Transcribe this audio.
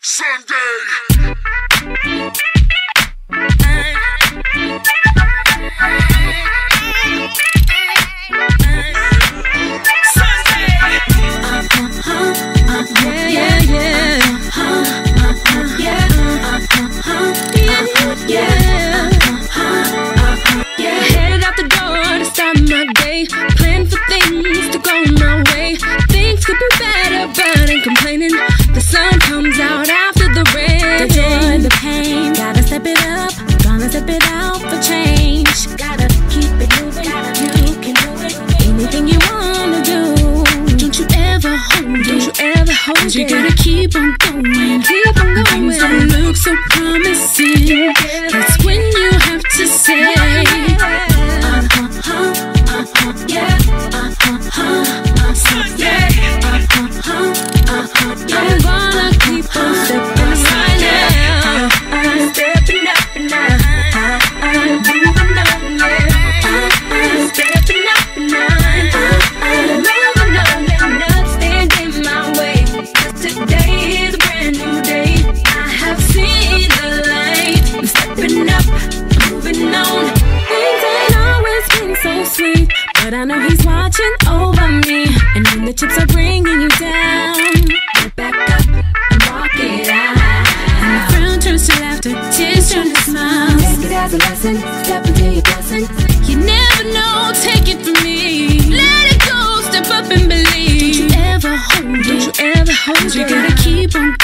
Sunday. Headed out the door to start my day, plan for things to go my way. Things could be better, but ain't complaining. The sun comes out after the rain. The joy, the pain, gotta step it up, gonna step it out for change. Gotta keep it moving, you can do it. Anything you wanna do. Don't you ever hold it, don't you ever hold it. You gotta keep on going, keep on going. Things don't look so promising. That's when you have to say, I'm gonna keep on stepping right now. I'm stepping up now. I'm moving on, yeah. Stepping up now. I'm moving on, and not standing my way. 'Cause today is a brand new day. I have seen the light. I'm stepping up, moving on. Things ain't always been so sweet, but I know he's watching over me. And when the chips are bringing you down, get back up and walk it out. And the frown turns to laughter, tears turn to smiles. Take it as a lesson, step into your blessing. You never know, take it from me. Let it go, step up and believe. Don't you ever hold it, don't you ever hold it. You gotta keep on